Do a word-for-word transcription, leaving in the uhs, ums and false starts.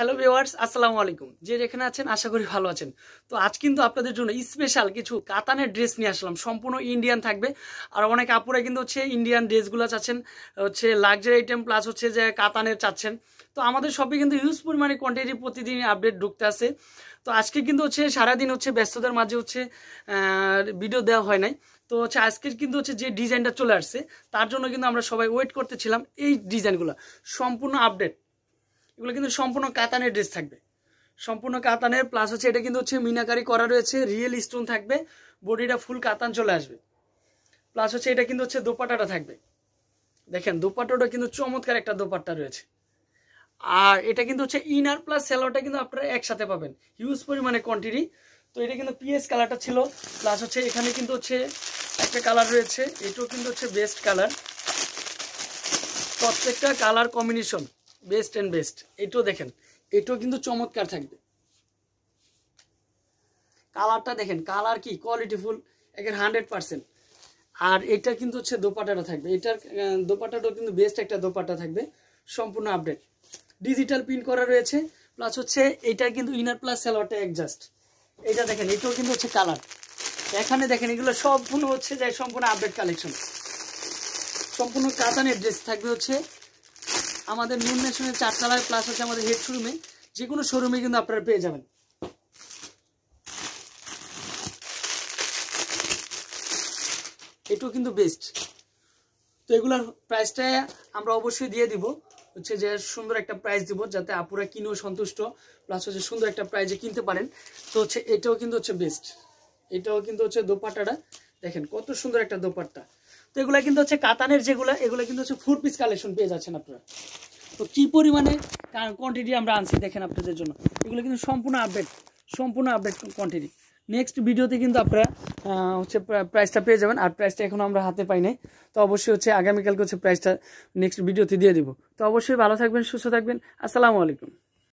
Hello viewers, আসসালামু আলাইকুম। যে যেখানে আছেন আশা করি ভালো আছেন। তো আজ কিন্তু আপনাদের জন্য স্পেশাল কিছু কাতানের ড্রেস নিয়ে আসলাম, সম্পূর্ণ ইন্ডিয়ান থাকবে। আর অনেক আপুরা কিন্তু হচ্ছে ইন্ডিয়ান ড্রেসগুলো চাচ্ছেন, হচ্ছে লাক্সারি আইটেম প্লাস হচ্ছে যে কাতানের চাচ্ছেন। তো আমাদের শপে কিন্তু হিউজ পরিমাণে কোয়ান্টিটি প্রতিদিন আপডেট ঢুকতে আছে। তো আজকে কিন্তু হচ্ছে সারাদিন হচ্ছে ব্যস্ততার মাঝে হচ্ছে ভিডিও দেওয়া হয় নাই। তো হচ্ছে আজকে কিন্তু হচ্ছে যে ডিজাইনটা চলে আসছে তার জন্য কিন্তু আমরা সবাই ওয়েট করতেছিলাম। এই ডিজাইনগুলো সম্পূর্ণ আপডেট, এগুলো কিন্তু সম্পূর্ণ কাতানের ড্রেস থাকবে, সম্পূর্ণ কাতানের প্লাস হচ্ছে এটা কিন্তু হচ্ছে মিনাকারি করা রয়েছে, রিয়েল স্টোন থাকবে, বডিটা ফুল কাতান চলে আসবে। প্লাস হচ্ছে এটা কিন্তু হচ্ছে দোপাট্টাটা থাকবে, দেখেন দোপাট্টাটা কিন্তু চমৎকার একটা দোপাট্টা রয়েছে। আর এটা কিন্তু হচ্ছে ইনার প্লাস সেলোয়ারটা কিন্তু আপনারা একসাথে পাবেন, হিউজ পরিমাণে কোয়ান্টিটি। তো এটা কিন্তু পিএস কালারটা ছিল, প্লাস হচ্ছে এখানে কিন্তু হচ্ছে একটা কালার রয়েছে, এটাও কিন্তু হচ্ছে বেস্ট কালার, প্রত্যেকটা colour combination best and best. এটাও দেখেন, এটাও কিন্তু চমৎকার থাকবে, কালারটা দেখেন, কালার কি কোয়ালিটিফুল একের হান্ড্রেড পার্সেন্ট। আর এটা কিন্তু হচ্ছে দোপাট্টাটা থাকবে, এটার দোপাট্টাটাও কিন্তু বেস্ট একটা দোপাট্টা থাকবে, সম্পূর্ণ আপডেট, ডিজিটাল প্রিন্ট করা রয়েছে। প্লাস হচ্ছে এটা কিন্তু ইনার প্লাস সালোয়ারটা অ্যাডজাস্ট। এটা দেখেন, এটাও কিন্তু হচ্ছে কালার, এখানে দেখেন এগুলো সম্পূর্ণ হচ্ছে যে সম্পূর্ণ আপডেট কালেকশন, সম্পূর্ণ কাতানের ড্রেস থাকবে হচ্ছে আমাদের নুন নেশনের চারতলায়, প্লাস হচ্ছে আমাদের হেড শোরুমে, যে কোনো শোরুমে কিন্তু আপনারা পেয়ে যাবেন। এটাও কিন্তু বেস্ট। তো এগুলোর প্রাইসটা আমরা অবশ্যই দিয়ে দিব, হচ্ছে যে সুন্দর একটা প্রাইস দিব যাতে আপুরা কিনেও সন্তুষ্ট, প্লাস হচ্ছে সুন্দর একটা প্রাইজে কিনতে পারেন। তো হচ্ছে এটাও কিন্তু হচ্ছে বেস্ট, এটাও কিন্তু হচ্ছে দোপাট্টাটা দেখেন কত সুন্দর একটা দোপাট্টা। তো এগুলা কিন্তু হচ্ছে কাতানের যেগুলো, এগুলো কিন্তু হচ্ছে ফুল পিস কালেকশন পেয়ে যাচ্ছেন আপনারা। তো কি পরিমাণে কোয়ান্টিটি আমরা আনছি দেখেন আপনাদের জন্য, এগুলো কিন্তু সম্পূর্ণ আপডেট, সম্পূর্ণ আপডেট কোয়ান্টিটি। নেক্সট ভিডিওতে কিন্তু আপনারা হচ্ছে প্রাইসটা পেয়ে যাবেন। আর প্রাইসটা এখনও আমরা হাতে পাই নাই, তো অবশ্যই হচ্ছে আগামীকালকে হচ্ছে প্রাইসটা নেক্সট ভিডিওতে দিয়ে দিব। তো অবশ্যই ভালো থাকবেন, সুস্থ থাকবেন, আসসালামু আলাইকুম।